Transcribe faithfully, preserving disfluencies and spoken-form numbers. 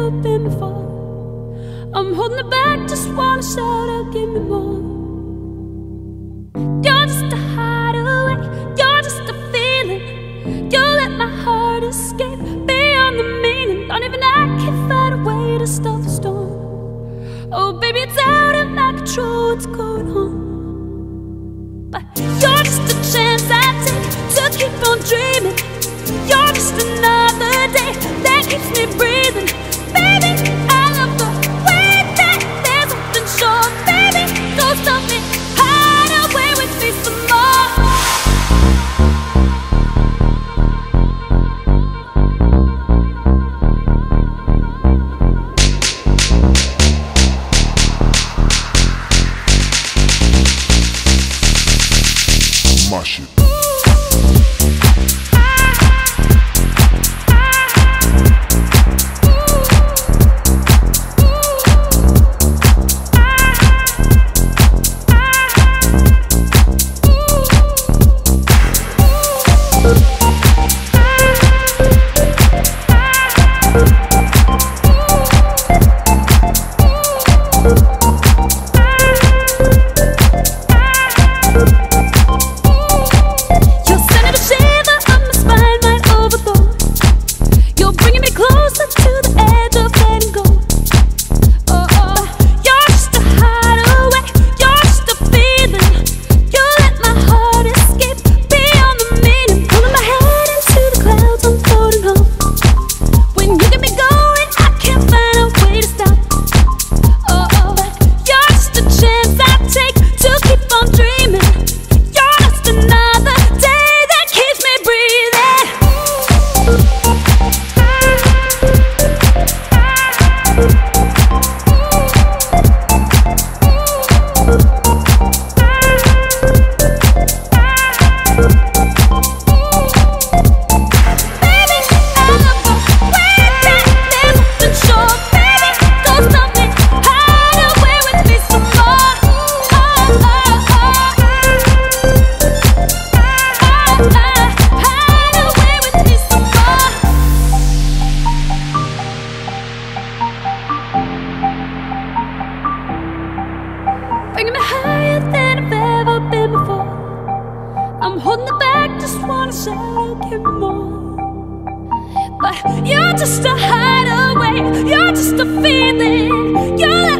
ever been before. I'm holding it back, just wanna shout out, give me more. You're just a hideaway, you're just a feeling. You let my heart escape beyond the meaning. Not even I can find a way to stop the storm. Oh baby, it's out of my control what's going on. But you're just a chance I take to keep on dreaming. You're just another day that keeps me breathing. Baby, I love the way that there's nothing short. Baby, don't stop me, hide away with me some more. My shit. Bringing me higher than I've ever been before. I'm holding it back, just wanna shout, give me more. But you're just a hideaway, you're just a feeling. You're